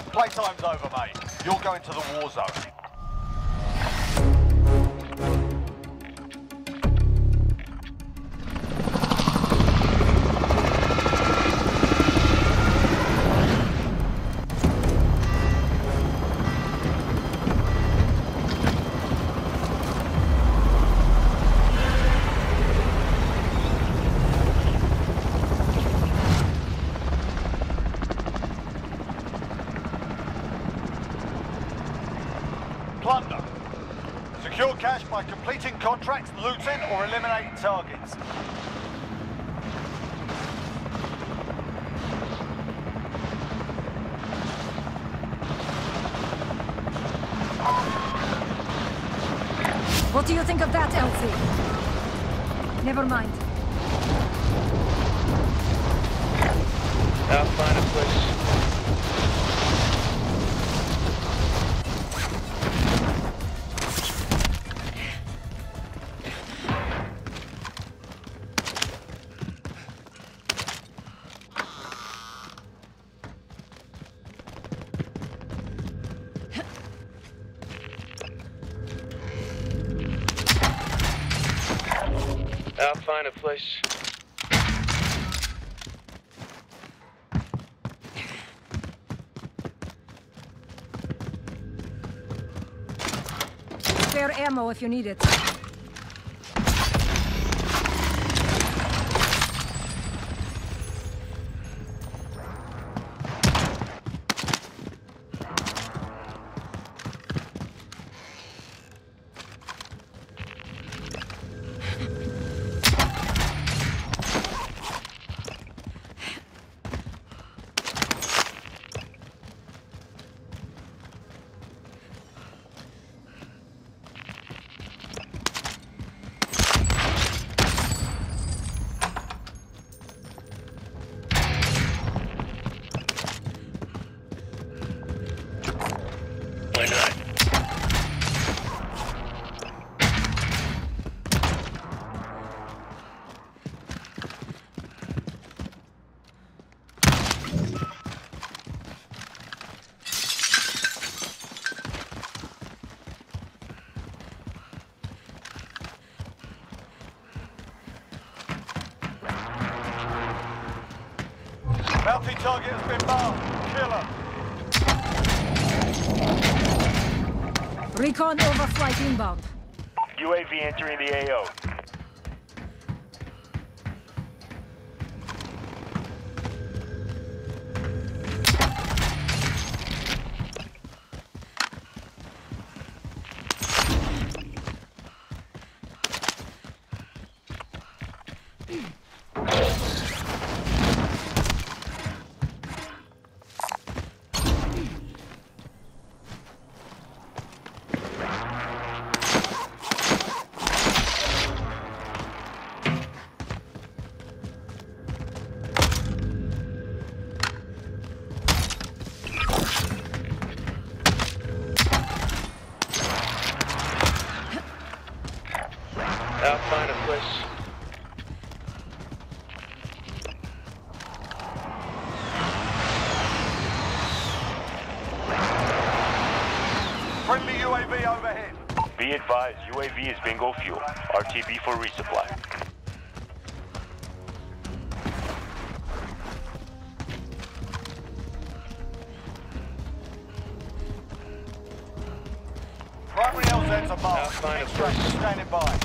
Playtime's over, mate. You're going to the war zone. Plunder. Secure cash by completing contracts, looting, or eliminating targets. What do you think of that, Elsie? Never mind. I'll find a place. I'll find a place. Spare ammo if you need it. Why not? Bounty target has been marked. Killer. Recon overflight inbound. UAV entering the AO. I'll find a place. Friendly UAV overhead. Be advised, UAV is bingo fuel. RTB for resupply. Primary LZs are I'll marked. find a Extract place. standing by.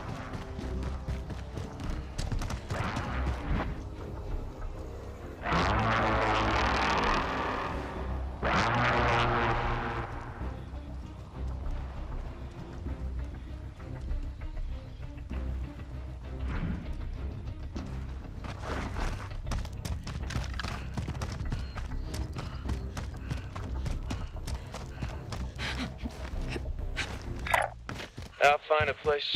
I'll find a place.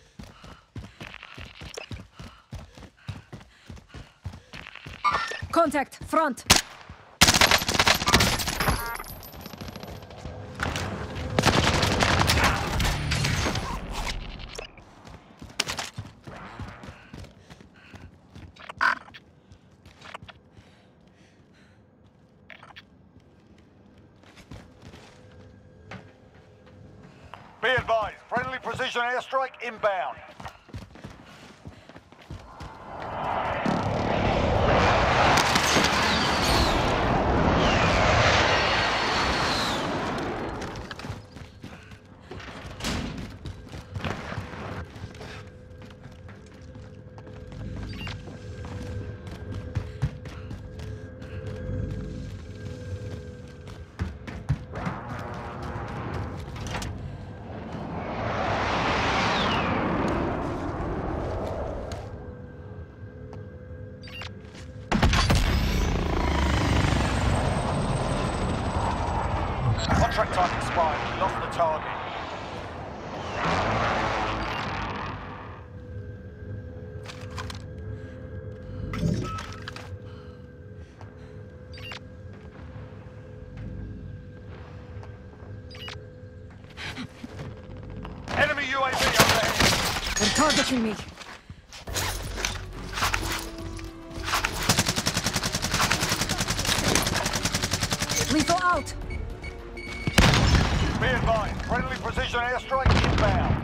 Contact, front. Be advised, friendly precision airstrike inbound. Contract time expired. We lost the target. Enemy UAV overhead. They're targeting me. Lethal out. Be advised, friendly precision airstrike inbound.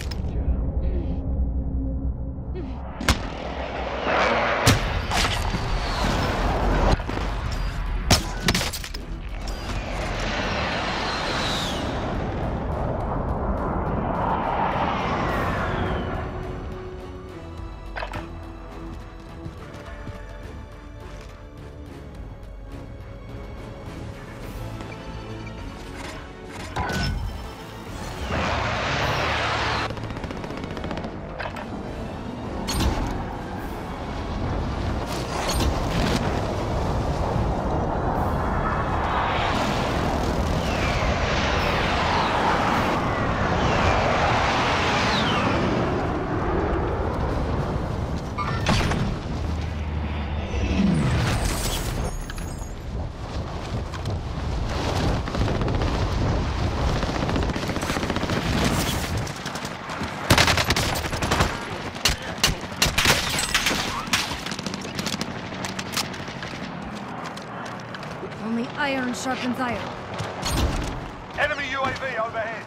Only iron sharpens iron. Enemy UAV overhead.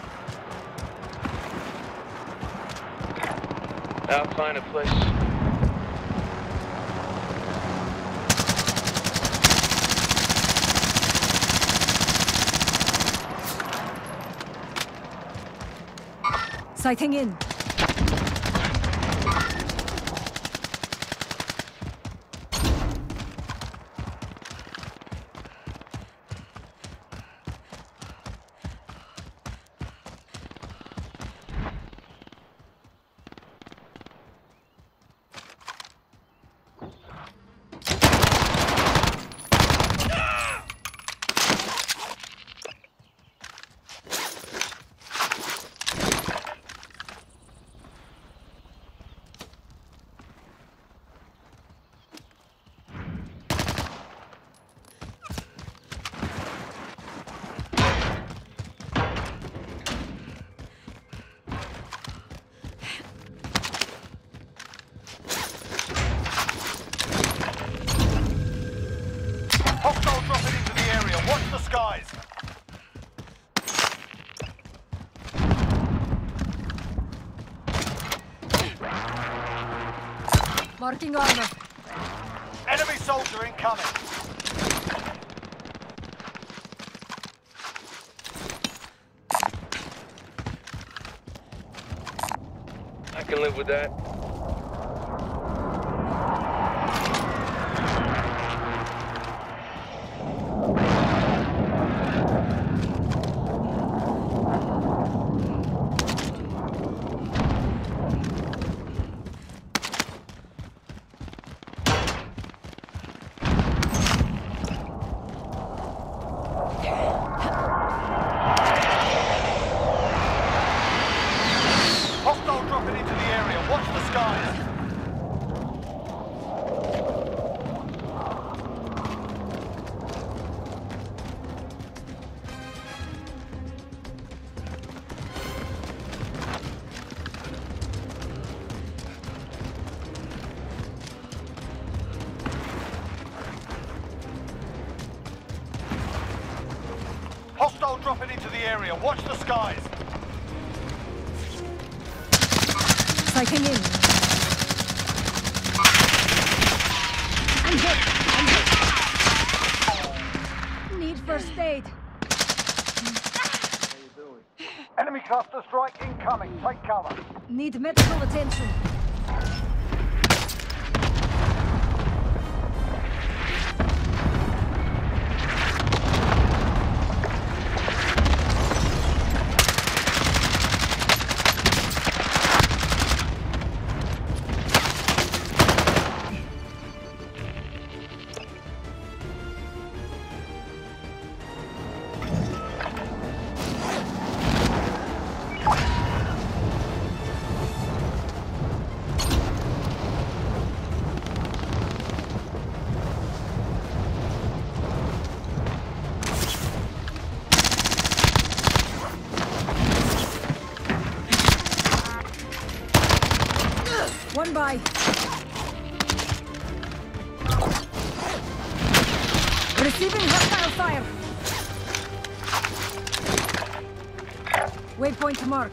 I'll find a place. Sighting in. Hostile dropping into the area. Watch the skies. Marking armor. Enemy soldier incoming. I can live with that. Hostile dropping into the area. Watch the skies. Hostile dropping into the area. Watch the skies. Sighting in. I'm hit. Need first aid. Enemy cluster strike incoming. Take cover. Need medical attention. One by. Receiving hostile fire. Waypoint marked.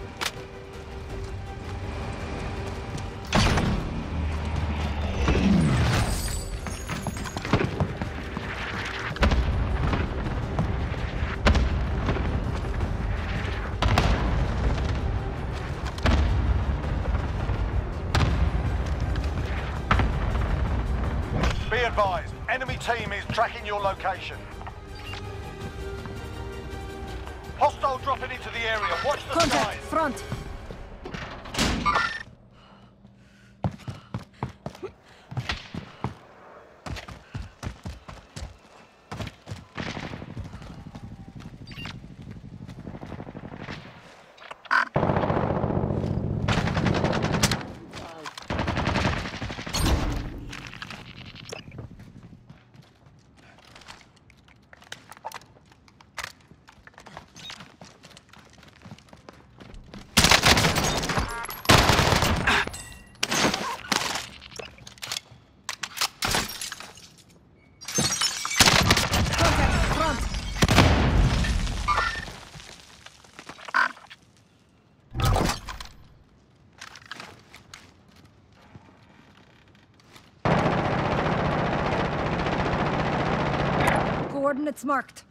Be advised, enemy team is tracking your location. Hostile dropping into the area. Watch the Contact. skies. Front. Coordinates marked.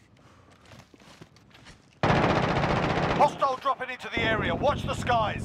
Hostile dropping into the area. Watch the skies.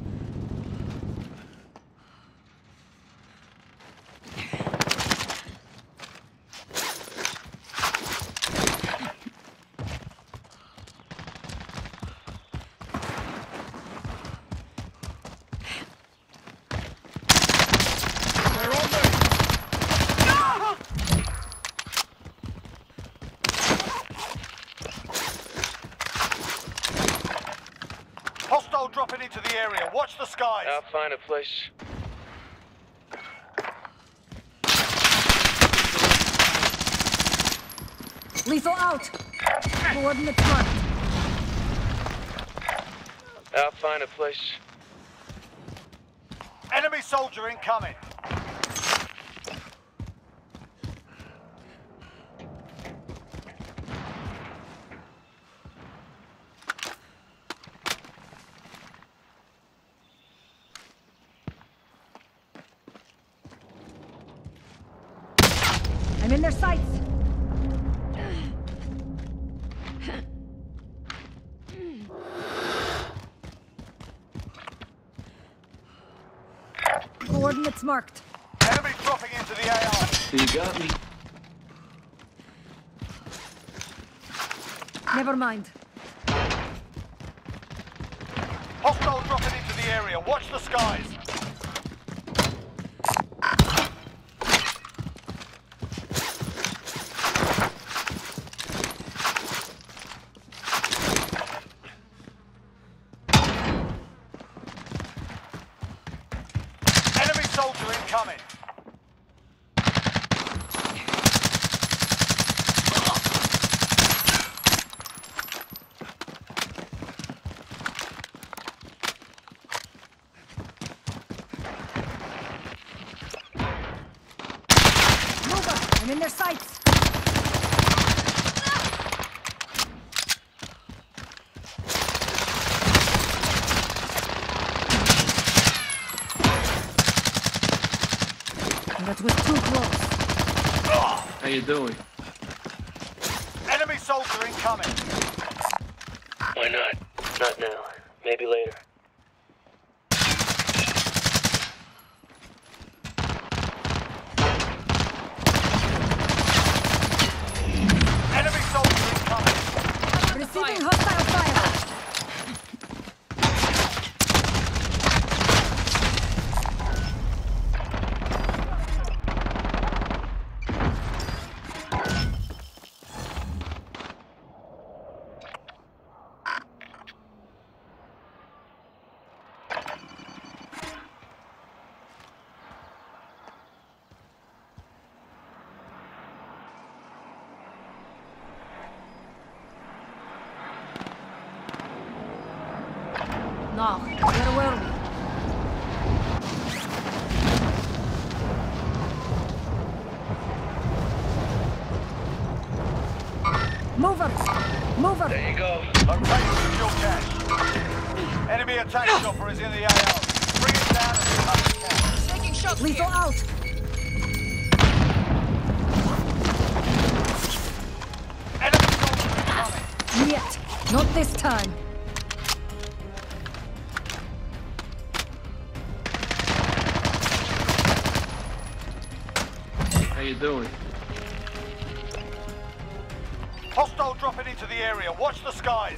Hostile dropping into the area. Watch the skies. I'll find a place. Lethal out. Coordinates marked. I'll find a place. Enemy soldier incoming. I'm in their sights. Coordinates marked. Enemy dropping into the AR. You got me. Never mind. Hostile dropping into the area. Watch the skies. Enemy soldier incoming. was too close. How you doing? Enemy soldier incoming. Why not? Not now. Maybe later. Enemy soldier incoming. Receiving hostile fire. No, where were we? Movers! Movers! There you go. Locate secure cache. Enemy attack chopper is in the AO. Bring it down and pick up the cache. Taking shots Lethal here. out! Enemy soldier incoming. Yet, not this time. How you doing? Hostile dropping into the area. Watch the skies.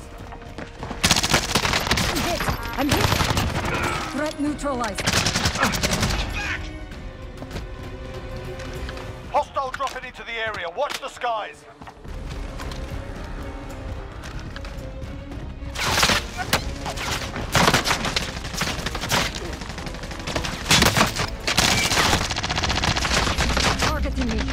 I'm hit! I'm hit! Threat neutralized. Hostile dropping into the area. Watch the skies. Targeting me.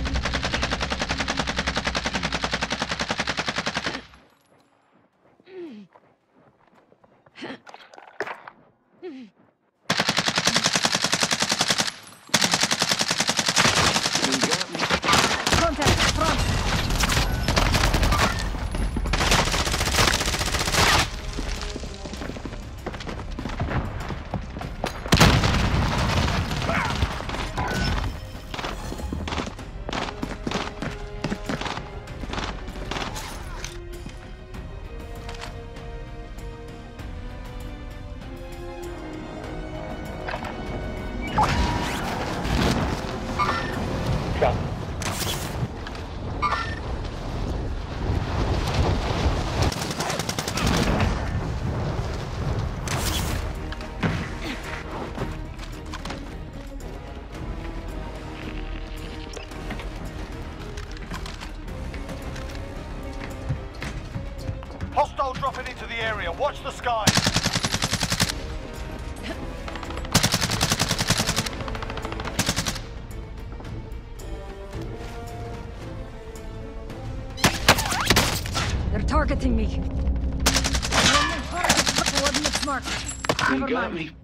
You got me. Contact front. Hostile dropping into the area. Watch the skies. They're targeting me. Coordinates marked. You Never got mind. me.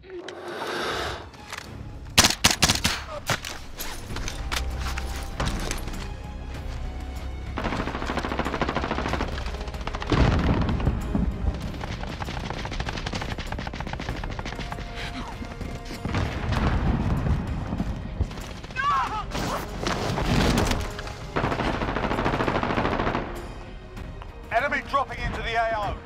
Enemy dropping into the AO.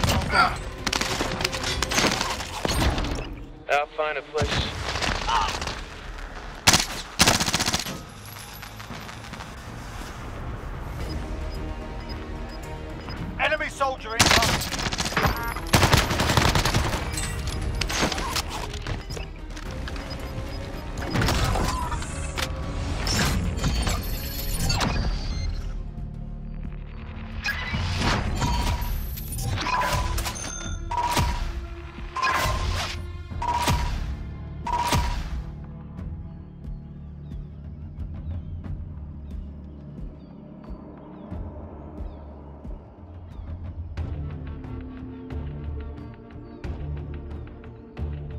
I'll find a place.